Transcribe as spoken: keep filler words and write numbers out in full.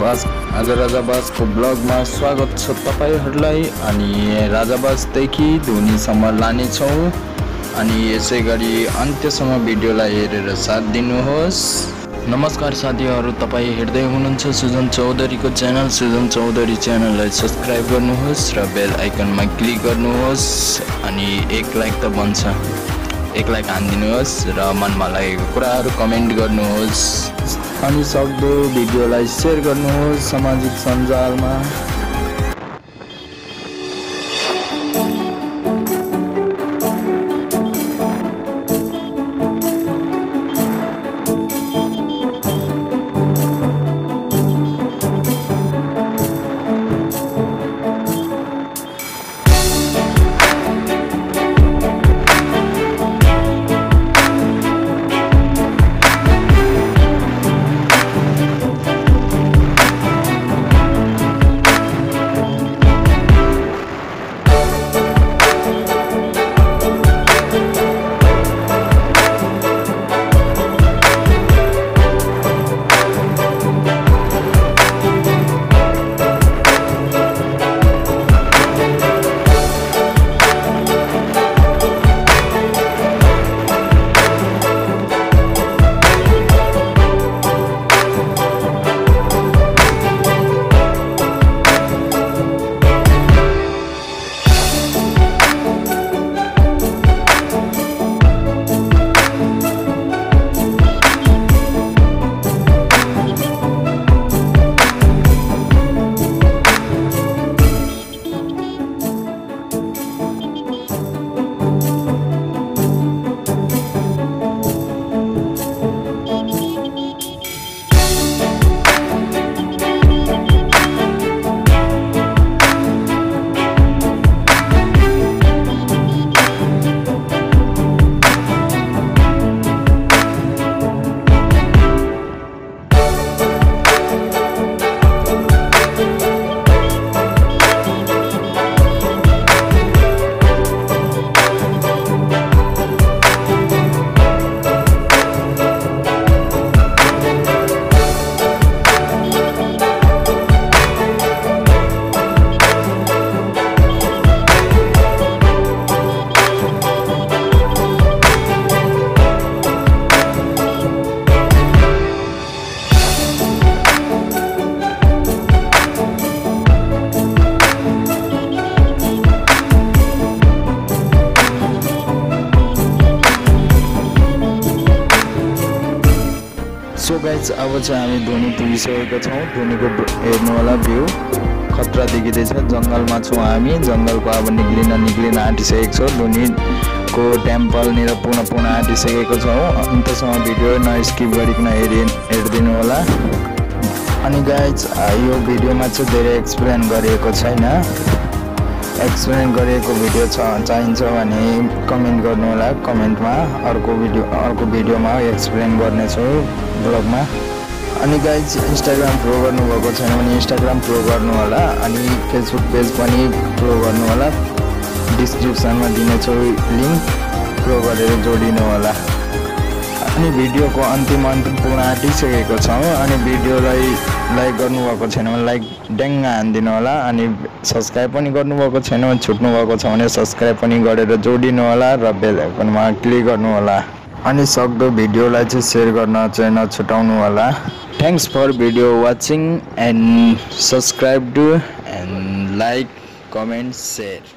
राजाबाज आज राजाबाजको ब्लगमा स्वागत छ तपाईहरुलाई। अनि राजाबाजदेखि धुनीसम्म लानेछौँ अनि यसै गरी अन्त्यसम्म भिडियोलाई हेरेर साथ दिनुहोस्। नमस्कार साथीहरु, तपाई हेर्दै हुनुहुन्छ सुजन चौधरीको च्यानल। सुजन चौधरी च्यानललाई सब्स्क्राइब गर्नुहोस् र बेल आइकनमा क्लिक गर्नुहोस् अनि एक लाइक त बन्छ, एक लाइक हान्दिनुहोस् र मनमा लागेको कुराहरु कमेन्ट गर्नुहोस् अनि सक्दो भिडियोलाई शेयर गर्नुहोस् सामाजिक सञ्जालमा। सो गाइज, अब चाहिँ हामी धुनी पुगिसकेका छौँ। धुनीको हेर्नु होला भ्यू खतरा देखिँदैछ। जङ्गलमा छौँ हामी, जङ्गलको अब निक्लिन निक्लिन आँटिसकेको छौँ। धुनीको टेम्पलनिर पुनः पुनः आँटिसकेको छौँ। अन्तसम्म भिडियो नस्किप गरिकन हेरि हेरिदिनु होला। अनि गाइज, यो भिडियोमा चाहिँ धेरै एक्सप्लेन गरिएको छैन। एक्सप्लेन गरिएको भिडियो छ चाहिन्छ भने कमेन्ट गर्नु होला कमेन्टमा। अर्को भिडियो अर्को भिडियोमा एक्सप्लेन गर्नेछु ब्लगमा। अनि गाइज, इन्स्टाग्राम फलो गर्नुभएको छैन भने इन्स्टाग्राम फलो गर्नु होला अनि फेसबुक पेज पनि फलो गर्नु होला। डिस्क्रिप्सनमा दिनेछु लिङ्क, फलो गरेर जोडिनु होला। अनि भिडियोको अन्तिम अन्तिम पुग्न आँटिसकेको छौँ। अनि भिडियोलाई लाइक गर्नुभएको छैन भने लाइक ड्याङ्ग हानिदिनु होला। अनि सब्सक्राइब पनि गर्नुभएको छैन भने छुट्नु भएको छ भने सब्सक्राइब पनि गरेर जोडिनु होला र बेल आइकनमा क्लिक गर्नु होला। अनि सक्दो भिडियोलाई चाहिँ सेयर गर्न चाहिँ नछुटाउनु होला। Thanks for video watching and subscribe to and like comment share.